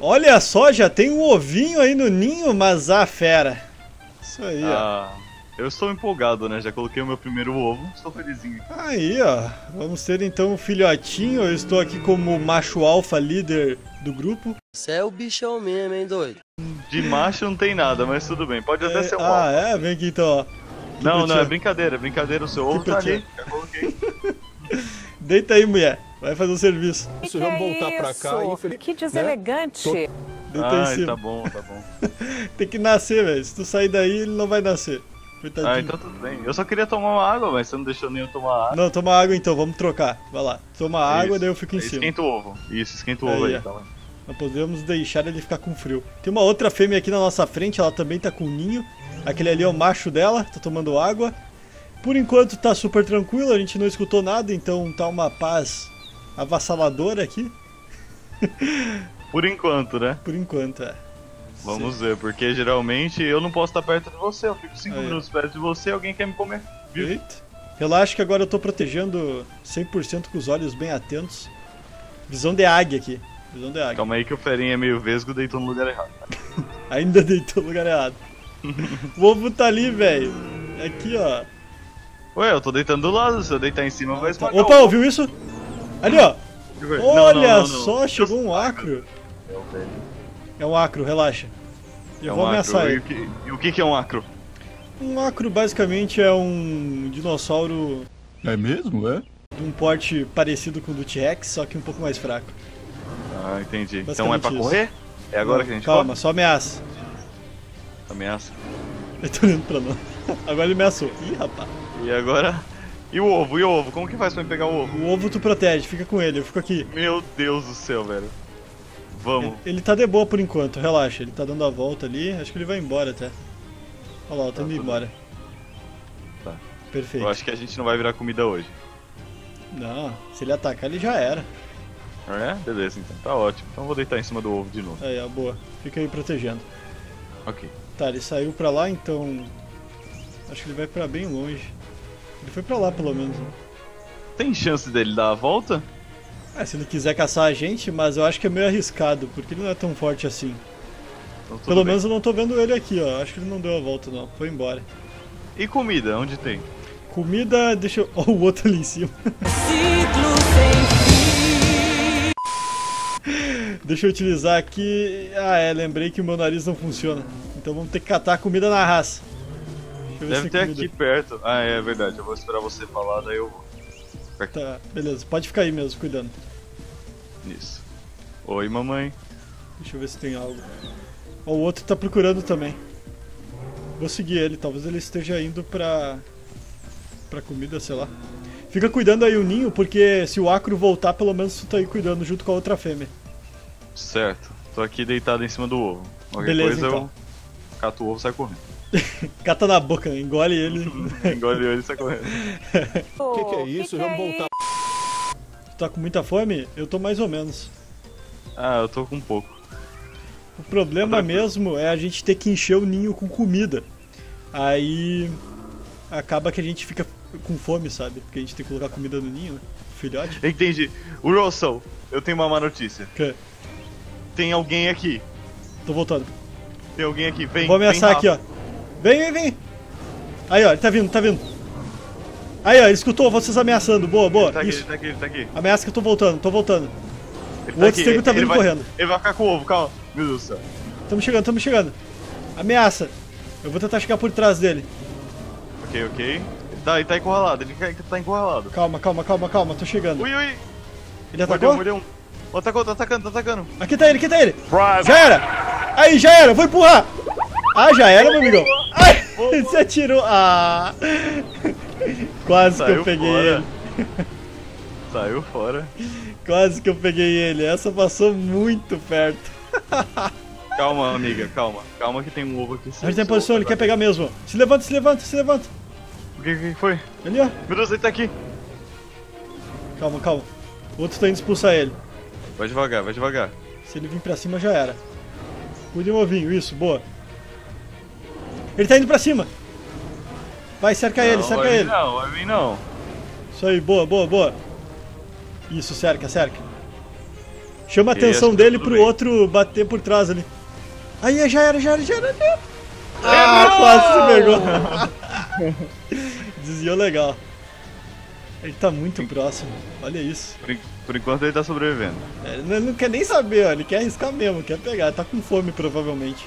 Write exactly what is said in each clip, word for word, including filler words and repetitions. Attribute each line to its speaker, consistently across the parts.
Speaker 1: Olha só, já tem um ovinho aí no ninho, mas a fera. Isso aí,
Speaker 2: ah, ó. Eu estou empolgado, né? Já coloquei o meu primeiro ovo, estou felizinho.
Speaker 1: Aí, ó. Vamos ter então um filhotinho. Eu estou aqui como macho alfa líder do grupo.
Speaker 3: Você é o bichão mesmo, hein, doido?
Speaker 2: De macho não tem nada, mas tudo bem. Pode até
Speaker 1: é,
Speaker 2: ser um
Speaker 1: Ah,
Speaker 2: alfa.
Speaker 1: é? Vem aqui então, ó. Aqui
Speaker 2: não, não, é brincadeira, é brincadeira. O seu ovo tá ali. Já coloquei.
Speaker 1: Deita aí, mulher. Vai fazer o serviço.
Speaker 4: Isso, vamos voltar pra cá. Infeliz...
Speaker 5: Que deselegante.
Speaker 4: Né?
Speaker 1: Deita
Speaker 2: Ai,
Speaker 1: em cima.
Speaker 2: tá bom, tá bom.
Speaker 1: Tem que nascer, velho. Se tu sair daí, ele não vai nascer. Coitadinho.
Speaker 2: Ah, então tudo bem. Eu só queria tomar uma água, mas você não deixou nem eu tomar água.
Speaker 1: Não, toma água então, vamos trocar. Vai lá. Toma água,
Speaker 2: Isso.
Speaker 1: daí eu fico em
Speaker 2: Aí
Speaker 1: cima.
Speaker 2: Esquenta o ovo. Isso, esquenta o
Speaker 1: Aí,
Speaker 2: ovo aí.
Speaker 1: ó.
Speaker 2: Tá lá.
Speaker 1: Não podemos deixar ele ficar com frio. Tem uma outra fêmea aqui na nossa frente, ela também tá com ninho. Aquele ali é o macho dela, tá tomando água. Por enquanto tá super tranquilo, a gente não escutou nada, então tá uma paz avassaladora aqui.
Speaker 2: Por enquanto, né?
Speaker 1: Por enquanto, é.
Speaker 2: Vamos ver, porque geralmente eu não posso estar perto de você. Eu fico cinco
Speaker 1: Aí.
Speaker 2: minutos perto de você e alguém quer me comer. Viu?
Speaker 1: Eita. Relaxa que agora eu tô protegendo cem por cento com os olhos bem atentos. Visão de águia aqui. Visão de águia.
Speaker 2: Calma aí que o Ferinha é meio vesgo, deitou no lugar errado.
Speaker 1: Ainda deitou no lugar errado. O ovo tá ali, velho. Aqui, ó.
Speaker 2: Ué, eu tô deitando do lado, se eu deitar em cima vai esmagar.
Speaker 1: Opa, ouviu isso? Ali, ó.
Speaker 2: Não,
Speaker 1: Olha
Speaker 2: não, não, não.
Speaker 1: só, chegou um acro.
Speaker 2: É o velho.
Speaker 1: É um acro, relaxa. Eu
Speaker 2: É
Speaker 1: vou
Speaker 2: um
Speaker 1: ameaçar
Speaker 2: acro. E
Speaker 1: ele.
Speaker 2: o que- E o que que é um acro?
Speaker 1: Um acro basicamente é um dinossauro
Speaker 4: É mesmo, é?
Speaker 1: de um porte parecido com o do T-Rex, só que um pouco mais fraco.
Speaker 2: Ah, entendi. Então
Speaker 1: Basicamente
Speaker 2: é pra
Speaker 1: isso.
Speaker 2: correr? É agora
Speaker 1: Não,
Speaker 2: que a gente
Speaker 1: calma,
Speaker 2: corre?
Speaker 1: só ameaça.
Speaker 2: Ameaça.
Speaker 1: Eu tô olhando pra nós. Agora ele ameaçou. Ih, rapaz.
Speaker 2: E agora? E o ovo? E o ovo? Como que faz pra me pegar o ovo?
Speaker 1: O ovo tu protege, fica com ele, eu fico aqui.
Speaker 2: Meu Deus do céu, velho. Vamos.
Speaker 1: Ele tá de boa por enquanto, relaxa. Ele tá dando a volta ali, acho que ele vai embora até. Olha lá, eu tô
Speaker 2: Tá,
Speaker 1: indo
Speaker 2: tudo
Speaker 1: embora.
Speaker 2: Tá.
Speaker 1: Perfeito.
Speaker 2: Eu acho que a gente não vai virar comida hoje.
Speaker 1: Não, se ele atacar ele já era.
Speaker 2: É? Beleza, então. Tá ótimo. Então eu vou deitar em cima do ovo de novo.
Speaker 1: Aí, ó, boa. Fica aí protegendo.
Speaker 2: Ok.
Speaker 1: Tá, ele saiu pra lá, então... Acho que ele vai pra bem longe. Ele foi pra lá, pelo menos. Né?
Speaker 2: Tem chance dele dar a volta?
Speaker 1: É, se ele quiser caçar a gente, mas eu acho que é meio arriscado, porque ele não é tão forte assim.
Speaker 2: Então, tudo
Speaker 1: Pelo
Speaker 2: bem.
Speaker 1: menos eu não tô vendo ele aqui, ó. Acho que ele não deu a volta, não. Foi embora.
Speaker 2: E comida? Onde tem?
Speaker 1: Comida, deixa eu... Ó, o outro ali em cima.
Speaker 5: Ciclo sem
Speaker 1: Deixa eu utilizar aqui... Ah, é, lembrei que o meu nariz não funciona. Então vamos ter que catar comida na raça. Deixa eu ver
Speaker 2: Deve
Speaker 1: se
Speaker 2: ter
Speaker 1: tem comida.
Speaker 2: aqui perto. Ah, é verdade. Eu vou esperar você falar, daí eu vou.
Speaker 1: Tá, beleza. Pode ficar aí mesmo, cuidando.
Speaker 2: Isso. Oi, mamãe.
Speaker 1: Deixa eu ver se tem algo. Ó, o outro tá procurando também. Vou seguir ele, talvez ele esteja indo pra... Pra comida, sei lá. Fica cuidando aí o ninho, porque se o acro voltar, pelo menos tu tá aí cuidando junto com a outra fêmea.
Speaker 2: Certo. Tô aqui deitado em cima do ovo. Qualquer
Speaker 1: Beleza,
Speaker 2: coisa
Speaker 1: então.
Speaker 2: eu cato o ovo e sai correndo.
Speaker 1: Cata na boca, engole ele.
Speaker 2: Engole ele e sai correndo.
Speaker 4: O que, que é isso? Vamos voltar.
Speaker 1: Tu tá com muita fome? Eu tô mais ou menos.
Speaker 2: Ah, eu tô com um pouco.
Speaker 1: O problema mesmo é a gente ter que encher o ninho com comida. Aí acaba que a gente fica com fome, sabe? Porque a gente tem que colocar comida no ninho, né? Filhote.
Speaker 2: Entendi. O Russell, eu tenho uma má notícia.
Speaker 1: Que?
Speaker 2: Tem alguém aqui.
Speaker 1: Tô voltando.
Speaker 2: Tem alguém aqui. Vem.
Speaker 1: Vou ameaçar
Speaker 2: vem
Speaker 1: aqui, ó. Vem, vem, vem. Aí, ó, ele tá vindo, tá vindo. Aí, ó, ele escutou vocês ameaçando. Boa, boa.
Speaker 2: Ele tá aqui,
Speaker 1: Isso.
Speaker 2: ele tá aqui, ele tá aqui.
Speaker 1: Ameaça que eu tô voltando, tô voltando.
Speaker 2: Ele
Speaker 1: O outro tempo tá vindo
Speaker 2: vai,
Speaker 1: correndo.
Speaker 2: Ele vai ficar com o ovo, calma. Meu Deus do céu.
Speaker 1: Tamo chegando, tamo chegando. Ameaça. Eu vou tentar chegar por trás dele.
Speaker 2: Ok, ok. Ele tá, ele tá encurralado, ele tá- tá encurralado.
Speaker 1: Calma, calma, calma, calma, tô chegando.
Speaker 2: Ui, ui.
Speaker 1: Ele
Speaker 2: Mordeu,
Speaker 1: atacou?
Speaker 2: mordeu um. Ó, atacou, tá atacando, tá atacando.
Speaker 1: Aqui tá ele, aqui tá ele. Já era. Aí, já era, vou empurrar. Ah, já era, meu amigão. Ai, você atirou. Ah. Quase que eu
Speaker 2: Saiu
Speaker 1: peguei
Speaker 2: fora.
Speaker 1: ele.
Speaker 2: Saiu fora.
Speaker 1: Quase que eu peguei ele. Essa passou muito perto.
Speaker 2: Calma, amiga, calma. Calma que tem um ovo aqui.
Speaker 1: A gente tá em posição, ele quer pegar mesmo. Se levanta, se levanta, se levanta.
Speaker 2: O que, que foi?
Speaker 1: Ali, ó.
Speaker 2: Meu Deus, ele tá aqui.
Speaker 1: Calma, calma. O outro tá indo expulsar ele.
Speaker 2: Vai devagar, vai devagar.
Speaker 1: Se ele vir pra cima, já era. Cuide o ovinho, isso, boa. Ele tá indo pra cima. Vai, cerca ele,
Speaker 2: não,
Speaker 1: cerca
Speaker 2: vai vir
Speaker 1: ele.
Speaker 2: Não, vai vir não.
Speaker 1: Isso aí, boa, boa, boa. Isso, cerca, cerca. Chama a
Speaker 2: E aí,
Speaker 1: atenção
Speaker 2: acho que
Speaker 1: dele
Speaker 2: tudo
Speaker 1: pro
Speaker 2: bem.
Speaker 1: outro bater por trás ali. Aí, já era, já era, já era. Já era. Ah, quase se pegou. Desviou legal. Ele tá muito próximo, olha isso.
Speaker 2: Por, en- por enquanto ele tá sobrevivendo.
Speaker 1: É, Ele não, não quer nem saber, ó. Ele quer arriscar mesmo, quer pegar. Tá com fome, provavelmente.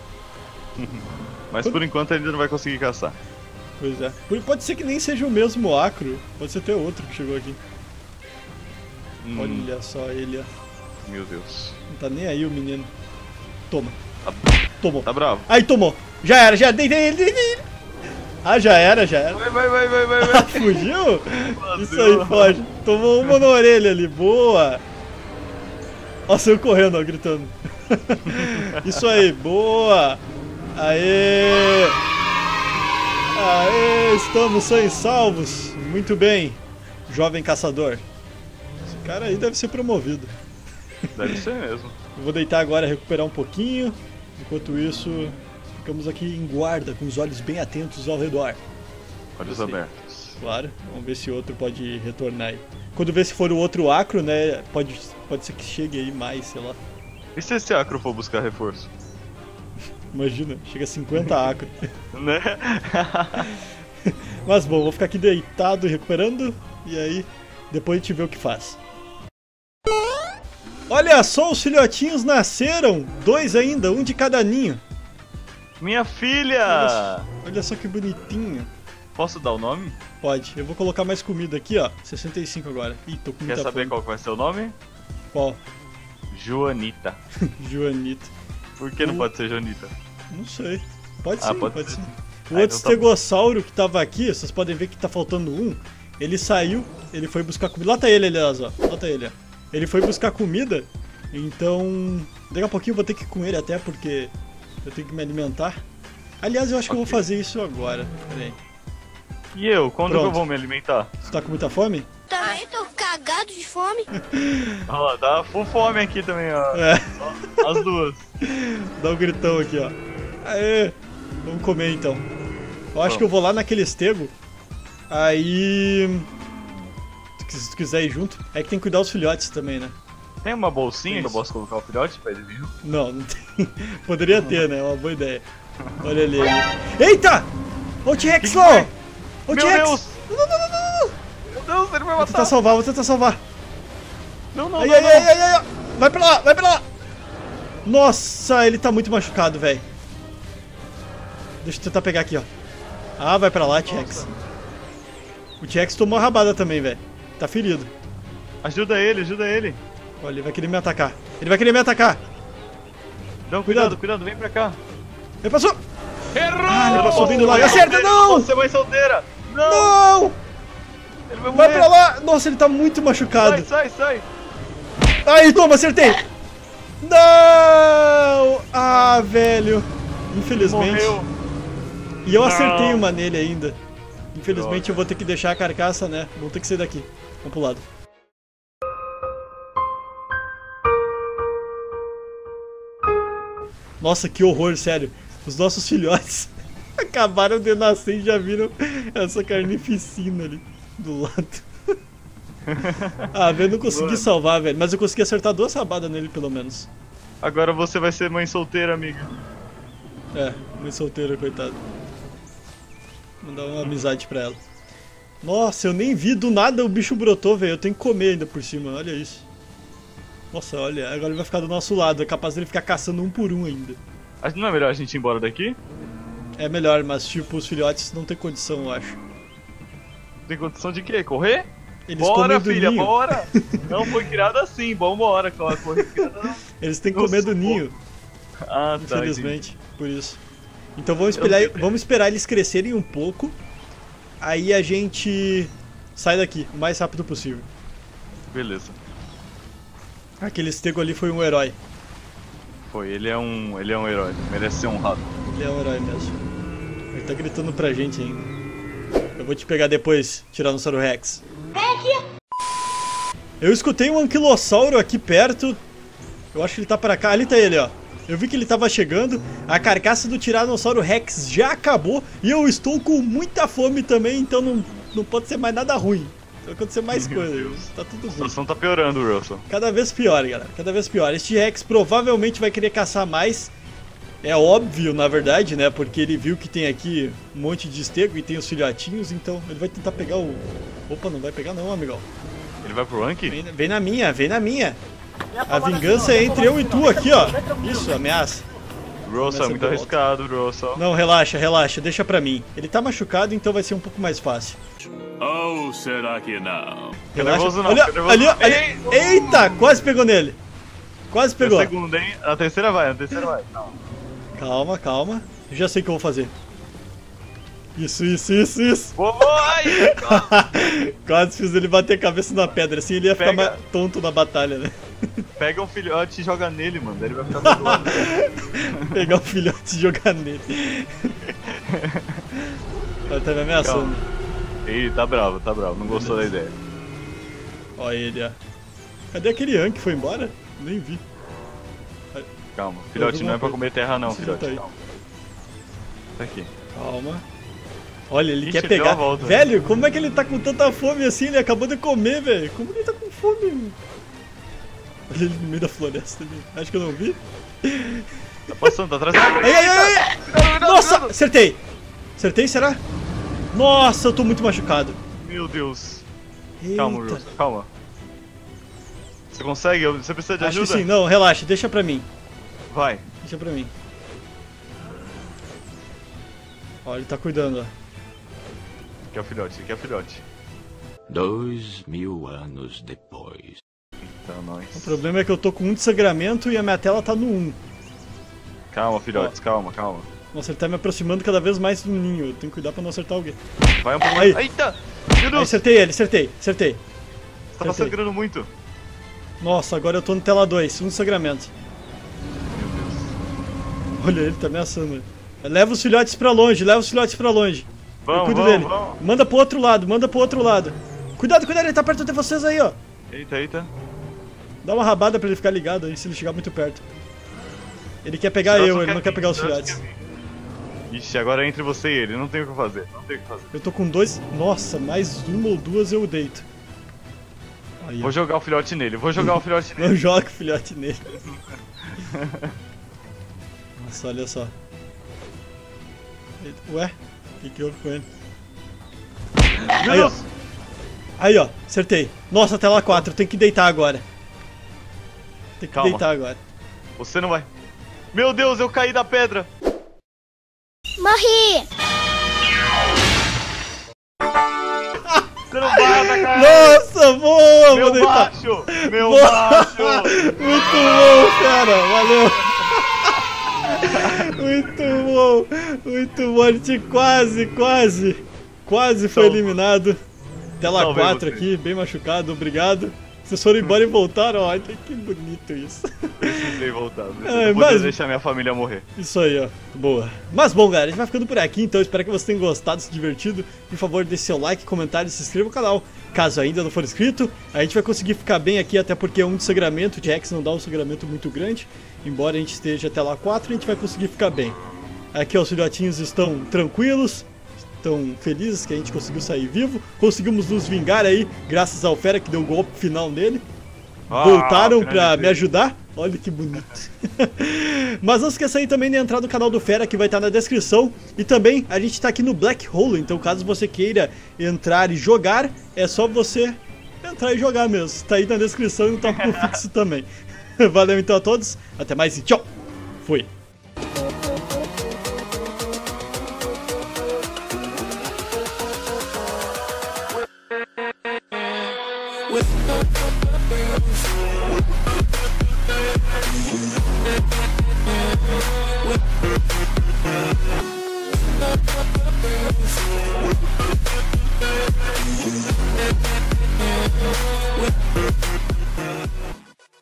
Speaker 2: Mas por enquanto ele ainda não vai conseguir caçar.
Speaker 1: Pois é. Por- Pode ser que nem seja o mesmo acro. Pode ser até outro que chegou aqui.
Speaker 2: Hum,
Speaker 1: Olha só ele, ó.
Speaker 2: Meu Deus.
Speaker 1: Não tá nem aí o menino. Toma.
Speaker 2: Tá,
Speaker 1: Tomou.
Speaker 2: tá bravo.
Speaker 1: Aí, tomou. Já era, já deitei ele, deitei ele. Ah, já era, já era.
Speaker 2: Vai, vai, vai, vai, vai,
Speaker 1: Ah,
Speaker 2: vai.
Speaker 1: fugiu?
Speaker 2: Fazeu.
Speaker 1: Isso aí, foge. Tomou uma na orelha ali, boa. Ó, saiu correndo, ó, gritando. Isso aí, boa. Aê. Aê, estamos sem salvos. Muito bem, jovem caçador. Esse cara aí deve ser promovido.
Speaker 2: Deve ser mesmo.
Speaker 1: Eu vou deitar agora, recuperar um pouquinho. Enquanto isso, ficamos aqui em guarda, com os olhos bem atentos ao redor.
Speaker 2: Olhos
Speaker 1: Sim.
Speaker 2: abertos.
Speaker 1: Claro, vamos ver se outro pode retornar aí. Quando ver se for o outro acro, né, pode, pode ser que chegue aí mais, sei lá.
Speaker 2: E se esse acro for buscar reforço?
Speaker 1: Imagina, chega a cinquenta acro.
Speaker 2: Né?
Speaker 1: Mas bom, vou ficar aqui deitado e recuperando, e aí depois a gente vê o que faz. Olha só, os filhotinhos nasceram, dois ainda, um de cada ninho.
Speaker 2: Minha filha!
Speaker 1: Olha só que bonitinho.
Speaker 2: Posso dar o nome?
Speaker 1: Pode, eu vou colocar mais comida aqui, ó, sessenta e cinco agora. Ih, tô com
Speaker 2: Quer
Speaker 1: muita
Speaker 2: saber
Speaker 1: fome.
Speaker 2: qual que vai ser o nome?
Speaker 1: Qual?
Speaker 2: Joanita.
Speaker 1: Joanita.
Speaker 2: Por que não
Speaker 1: Hum.
Speaker 2: pode ser Joanita?
Speaker 1: Não sei. Pode
Speaker 2: Ah,
Speaker 1: sim,
Speaker 2: pode
Speaker 1: pode,
Speaker 2: ser.
Speaker 1: sim. O
Speaker 2: Ah,
Speaker 1: outro
Speaker 2: então tá
Speaker 1: estegossauro que tava aqui, vocês podem ver que tá faltando um. Ele saiu, ele foi buscar comida. Lá tá ele, aliás, ó. Lá tá ele, ó. Ele foi buscar comida, então... Daqui a pouquinho eu vou ter que ir com ele até, porque eu tenho que me alimentar. Aliás, eu acho que eu vou fazer isso agora. Pera aí.
Speaker 2: E eu? Quando
Speaker 1: Pronto.
Speaker 2: que eu vou me alimentar?
Speaker 1: Você tá com muita fome?
Speaker 6: Também tô cagado de fome.
Speaker 2: Olha lá, tá full fome aqui também, ó.
Speaker 1: É,
Speaker 2: As duas.
Speaker 1: dá um gritão aqui, ó. Aê! Vamos comer então. Eu acho
Speaker 2: Vamos.
Speaker 1: que eu vou lá naquele estego. Aí... Se tu quiser ir junto. É que tem que cuidar dos filhotes também, né?
Speaker 2: Tem uma bolsinha que eu
Speaker 1: Isso.
Speaker 2: posso colocar o filhote pra ele vir?
Speaker 1: Não, não tem. Poderia ter, né? É uma boa ideia. Olha ali. ali. Eita! Ô T-Rex
Speaker 2: Que
Speaker 1: lá!
Speaker 2: foi?
Speaker 1: Ô
Speaker 2: Meu
Speaker 1: T-Rex!
Speaker 2: Deus!
Speaker 1: Não, não, não, não, não!
Speaker 2: Meu Deus, ele vai
Speaker 1: Vou tentar
Speaker 2: matar!
Speaker 1: salvar, vou tentar salvar.
Speaker 2: Não, não,
Speaker 1: Ai,
Speaker 2: não,
Speaker 1: ai,
Speaker 2: não.
Speaker 1: ai, ai, ai, ai. Vai pra lá, vai pra lá! Nossa, ele tá muito machucado, velho. Deixa eu tentar pegar aqui, ó. Ah, vai pra lá, T-Rex. O T-Rex tomou a rabada também, velho. Tá ferido.
Speaker 2: Ajuda ele, ajuda ele.
Speaker 1: Olha, ele vai querer me atacar. Ele vai querer me atacar.
Speaker 2: Não,
Speaker 1: Cuidado.
Speaker 2: cuidado, cuidado, vem pra cá.
Speaker 1: Ele passou!
Speaker 2: Errou!
Speaker 1: Ah, ele passou bem do lado.
Speaker 2: Mãe
Speaker 1: Acerta,
Speaker 2: solteira,
Speaker 1: não!
Speaker 2: Você vai solteira! Não!
Speaker 1: Não!
Speaker 2: Ele vai
Speaker 1: Vai
Speaker 2: morrer!
Speaker 1: pra lá! Nossa, ele tá muito machucado.
Speaker 2: Sai, sai, sai!
Speaker 1: Aí, toma, acertei! Não! Ah, velho. Infelizmente.
Speaker 2: Morreu!
Speaker 1: E eu
Speaker 2: Não.
Speaker 1: acertei uma nele ainda. Infelizmente
Speaker 2: Droga.
Speaker 1: eu vou ter que deixar a carcaça, né? Vou ter que sair daqui. Vamos pro lado. Nossa, que horror, sério. Os nossos filhotes acabaram de nascer e já viram essa carnificina ali do lado. Ah, velho, eu não consegui
Speaker 2: Mano.
Speaker 1: salvar, velho. Mas eu consegui acertar duas rabadas nele, pelo menos.
Speaker 2: Agora você vai ser mãe solteira, amiga.
Speaker 1: É, mãe solteira, coitado. Mandar uma amizade pra ela. Nossa, eu nem vi, do nada o bicho brotou, velho. Eu tenho que comer ainda por cima, olha isso. Nossa, olha, agora ele vai ficar do nosso lado. É capaz dele ficar caçando um por um ainda.
Speaker 2: Acho que não é melhor a gente ir embora daqui?
Speaker 1: É melhor, mas tipo, os filhotes não tem condição, eu acho.
Speaker 2: Tem condição de quê? Correr?
Speaker 1: Eles
Speaker 2: Bora,
Speaker 1: comem do
Speaker 2: filha,
Speaker 1: ninho.
Speaker 2: bora! Não foi criado assim, vambora, Cláudia. Foi criada não.
Speaker 1: Eles têm que
Speaker 2: Eu
Speaker 1: comer do
Speaker 2: sou
Speaker 1: ninho,
Speaker 2: Ah, tá.
Speaker 1: infelizmente, por isso. Então vamos esperar,
Speaker 2: Eu-
Speaker 1: vamos esperar eles crescerem um pouco. Aí a gente sai daqui, o mais rápido possível.
Speaker 2: entendi. Beleza.
Speaker 1: Aquele estego ali foi um herói.
Speaker 2: Foi, ele é um. Ele é um herói, merece ser honrado.
Speaker 1: Ele é um herói mesmo. Ele tá gritando pra gente ainda. Eu vou te pegar depois, Tiranossauro Rex. Eu escutei um anquilossauro aqui perto. Eu acho que ele tá pra cá. Ali tá ele, ó. Eu vi que ele tava chegando. A carcaça do Tiranossauro Rex já acabou. E eu estou com muita fome também, então não, não pode ser mais nada ruim. Vai acontecer mais
Speaker 2: Meu
Speaker 1: coisas.
Speaker 2: Deus.
Speaker 1: Tá tudo
Speaker 2: A
Speaker 1: ruim.
Speaker 2: situação tá piorando, Russell.
Speaker 1: Cada vez pior, galera. Cada vez pior. Este Rex provavelmente vai querer caçar mais. É óbvio, na verdade, né? Porque ele viu que tem aqui um monte de estego e tem os filhotinhos, então ele vai tentar pegar o... Opa, não vai pegar não, amigão.
Speaker 2: Ele vai pro rank?
Speaker 1: Vem, vem na minha, vem na minha. A vingança é entre eu e tu aqui, ó. Isso, ameaça.
Speaker 2: Russell, é muito
Speaker 1: Começa
Speaker 2: arriscado, Russell.
Speaker 1: Não, relaxa, relaxa, deixa pra mim. Ele tá machucado, então vai ser um pouco mais fácil.
Speaker 7: Ou será que não?
Speaker 2: Fica nervoso não,
Speaker 1: Olha,
Speaker 2: fica nervoso
Speaker 1: ali,
Speaker 2: não.
Speaker 1: ali.
Speaker 2: Ei!
Speaker 1: Eita, quase pegou nele. Quase
Speaker 2: Na
Speaker 1: pegou.
Speaker 2: segunda, hein? Na terceira vai, na terceira vai. Não.
Speaker 1: Calma, calma. Eu já sei o que eu vou fazer. Isso, isso, isso, isso.
Speaker 2: Oi!
Speaker 1: Quase fiz ele bater a cabeça na pedra, assim ele ia ficar
Speaker 2: Pega.
Speaker 1: mais tonto na batalha, né?
Speaker 2: Pega um filhote e joga nele, mano. Daí ele vai ficar todo lado.
Speaker 1: Pegar o filhote e jogar nele. Ele tá me ameaçando.
Speaker 2: Ih, tá bravo, tá bravo. Não gostou da ideia.
Speaker 1: Olha ele, ó. Cadê aquele Ian que foi embora? Nem vi.
Speaker 2: Calma. Filhote, não é pra comer terra não,
Speaker 1: Esse
Speaker 2: filhote.
Speaker 1: tá aí.
Speaker 2: Calma. Tá aqui.
Speaker 1: Calma. Olha, ele
Speaker 2: Ixi,
Speaker 1: quer
Speaker 2: deu a
Speaker 1: pegar.
Speaker 2: volta.
Speaker 1: Velho, como é que ele tá com tanta fome assim? Ele acabou de comer, velho. Como ele tá com fome? Meu? Olha ele no meio da floresta ali. Acho que eu não vi.
Speaker 2: Tá passando, tá atrás da...
Speaker 1: Ai, ai, ai, ai. Nossa, acertei. Acertei, será? Nossa, eu tô muito machucado.
Speaker 2: Meu Deus.
Speaker 1: Eita.
Speaker 2: Calma, Russell, calma. Você consegue? Você precisa de
Speaker 1: Acho
Speaker 2: ajuda?
Speaker 1: que sim. Não, relaxa, deixa pra mim.
Speaker 2: Vai.
Speaker 1: Deixa pra mim. Ó, ele tá cuidando, ó.
Speaker 2: Aqui é o filhote, aqui é o filhote.
Speaker 7: Dois mil anos depois.
Speaker 2: Então,
Speaker 1: O
Speaker 2: nós.
Speaker 1: problema é que eu tô com um de sangramento e a minha tela tá no um.
Speaker 2: Calma, filhotes, calma, calma.
Speaker 1: Nossa, ele tá me aproximando cada vez mais do ninho. Eu tenho que cuidar pra não acertar alguém.
Speaker 2: Vai um pouco
Speaker 1: Aí.
Speaker 2: mais. Eita! Meu
Speaker 1: Aí,
Speaker 2: Deus!
Speaker 1: acertei ele, acertei, acertei.
Speaker 2: Você tava
Speaker 1: acertei.
Speaker 2: sangrando muito.
Speaker 1: Nossa, agora eu tô no tela dois, um sangramento. Olha, ele tá ameaçando. Leva os filhotes pra longe, leva os filhotes pra longe. Eu
Speaker 2: Vamos,
Speaker 1: cuido
Speaker 2: vamos,
Speaker 1: dele.
Speaker 2: vamos.
Speaker 1: Manda pro outro lado, manda pro outro lado. Cuidado, cuidado, ele tá perto de vocês aí, ó.
Speaker 2: Eita, eita.
Speaker 1: Dá uma rabada pra ele ficar ligado aí, se ele chegar muito perto. Ele quer pegar
Speaker 2: Filhote
Speaker 1: eu,
Speaker 2: só
Speaker 1: ele não quer
Speaker 2: vir,
Speaker 1: pegar os
Speaker 2: filhote
Speaker 1: filhotes.
Speaker 2: quer vir. Ixi, agora é entre você e ele, não tem o que fazer, não tem o que fazer.
Speaker 1: Eu tô com dois. Nossa, mais uma ou duas eu deito. Aí,
Speaker 2: Vou
Speaker 1: ó.
Speaker 2: jogar o filhote nele, vou jogar o filhote nele.
Speaker 1: Não joga o filhote nele. Nossa, olha só. Ué? O que, que houve com ele?
Speaker 2: Meu
Speaker 1: Aí, ó.
Speaker 2: Deus!
Speaker 1: Aí, ó. Acertei. Nossa, tela quatro. Tem que deitar agora. Tem que
Speaker 2: Calma.
Speaker 1: deitar agora.
Speaker 2: Você não vai. Meu Deus, eu caí da pedra!
Speaker 6: Morri!
Speaker 2: Você não vai atacar!
Speaker 1: Nossa, boa!
Speaker 2: Meu
Speaker 1: Vou deitar.
Speaker 2: macho! Meu
Speaker 1: Boa.
Speaker 2: macho!
Speaker 1: Muito bom, cara. Valeu. Muito bom. Muito bom. A gente quase, quase, quase foi
Speaker 2: Salve.
Speaker 1: eliminado. Tela
Speaker 2: Salvei
Speaker 1: quatro
Speaker 2: você.
Speaker 1: aqui. Bem machucado. Obrigado. Vocês foram embora e voltaram. Olha que bonito isso.
Speaker 2: Precisei voltar. Precisei.
Speaker 1: É,
Speaker 2: não podia
Speaker 1: mas-
Speaker 2: deixar minha família morrer.
Speaker 1: Isso aí, ó. Boa. Mas bom, galera, a gente vai ficando por aqui, então espero que vocês tenham gostado, se divertido. Por favor, deixe seu like, comentário e se inscreva no canal. Caso ainda não for inscrito, a gente vai conseguir ficar bem aqui, até porque um de sangramento, de Rex não dá um sangramento muito grande. Embora a gente esteja até lá quatro, a gente vai conseguir ficar bem. Aqui ó, os filhotinhos estão tranquilos, estão felizes que a gente conseguiu sair vivo. Conseguimos nos vingar aí, graças ao Fera que deu o golpe final nele.
Speaker 2: Ah,
Speaker 1: Voltaram pra
Speaker 2: finalizei.
Speaker 1: me ajudar. Olha que bonito. Mas não esqueça aí também de entrar no canal do Fera, que vai estar na descrição. E também a gente tá aqui no Black Hole, então caso você queira entrar e jogar, é só você entrar e jogar mesmo. Tá aí na descrição e no tópico fixo também. Valeu então a todos, até mais e tchau. Fui.
Speaker 8: With